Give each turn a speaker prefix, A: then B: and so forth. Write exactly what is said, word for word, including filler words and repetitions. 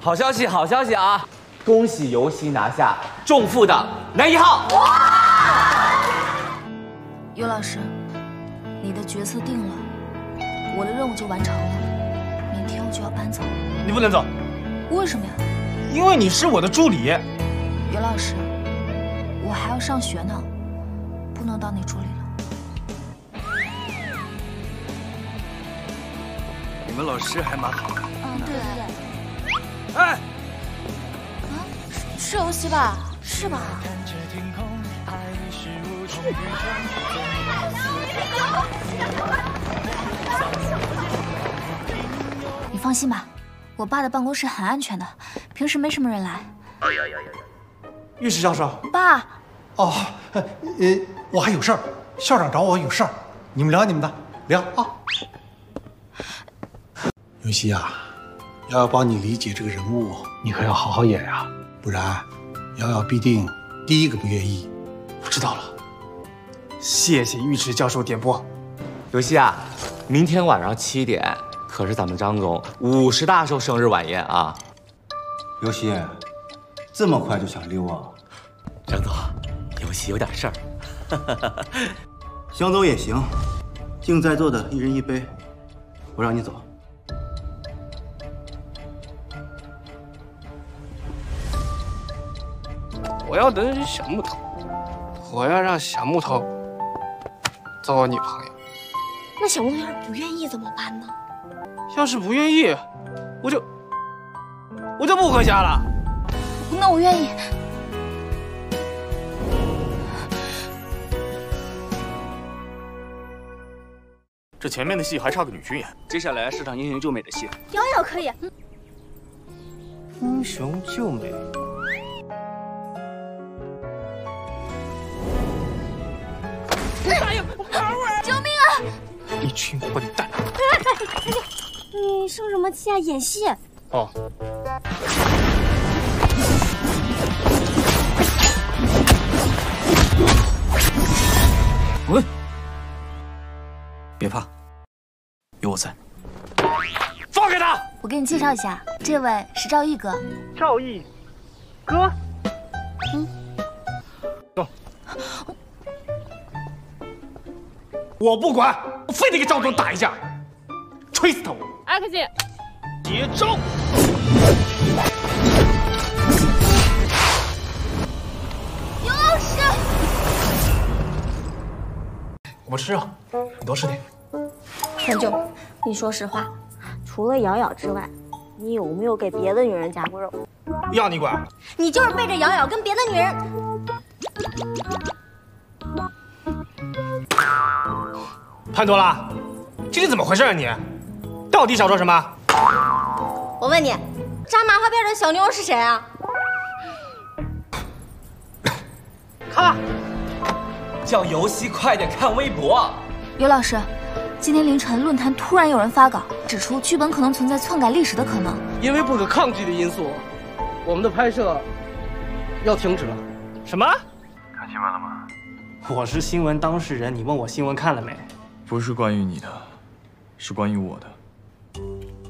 A: 好消息，好消息啊！恭喜游戏拿下重负的男一号。
B: 尤老师，你的角色定了，我的任务就完成了，明天我就要搬走。
C: 你不能走，
B: 为什么呀？
C: 因为你是我的助理。
B: 尤老师，我还要上学呢，不能当你助理了。
D: 你们老师还蛮好的。
B: 嗯，对对对。
C: 哎，
B: 啊，是游戏吧？是吧？你放心吧，我爸的办公室很安全的，平时没什么人来。
E: 御史教授。
B: 爸。
E: 哦，呃，我还有事儿，校长找我有事儿，你们聊你们的，聊啊。 尤西啊，瑶瑶帮你理解这个人物，你可要好好演呀、啊，不然瑶瑶必定第一个不愿意。
C: 我知道了，谢谢尉迟教授点拨。
A: 尤西啊，明天晚上七点可是咱们张总五十大寿生日晚宴啊！
D: 尤西，这么快就想溜啊？
A: 张总，尤西有点事儿。
D: 想走也行，敬在座的一人一杯，我让你走。
C: 我要等小木头，我要让小木头做我女朋友。
F: 那小木头要是不愿意怎么办呢？
C: 要是不愿意，我就我就不回家了。
B: 那我愿意。
G: 这前面的戏还差个女军演，
D: 接下来是场英雄救美的戏。
F: 瑶瑶可以。
C: 英雄救美。
F: 救命啊！
C: 一群混蛋！
F: 你生什么气啊？演戏。
C: 哦。
D: 喂，别怕，有我在。
C: 放开他！
B: 我给你介绍一下，这位是赵毅哥。
C: 赵毅哥。
B: 嗯。
C: 走。 我不管，我非得跟赵总打一架，锤死他！我。
H: 艾克姐，
C: 接招！
F: 尤老师，
C: 我不吃肉，你多吃点。
F: 陈总，你说实话，除了瑶瑶之外，你有没有给别的女人夹过肉？
C: 要你管？
F: 你就是背着瑶瑶跟别的女人。
C: 潘多拉，今天怎么回事啊你？到底想说什么？
F: 我问你，扎麻花辫的小妞是谁啊？
C: 看，
A: 叫游戏快点看微博。
B: 尤老师，今天凌晨论坛突然有人发稿，指出剧本可能存在篡改历史的可能。
C: 因为不可抗拒的因素，我们的拍摄要停止了。什么？
G: 看新闻了吗？
C: 我是新闻当事人，你问我新闻看了没？
G: 不是关于你的，是关于我的。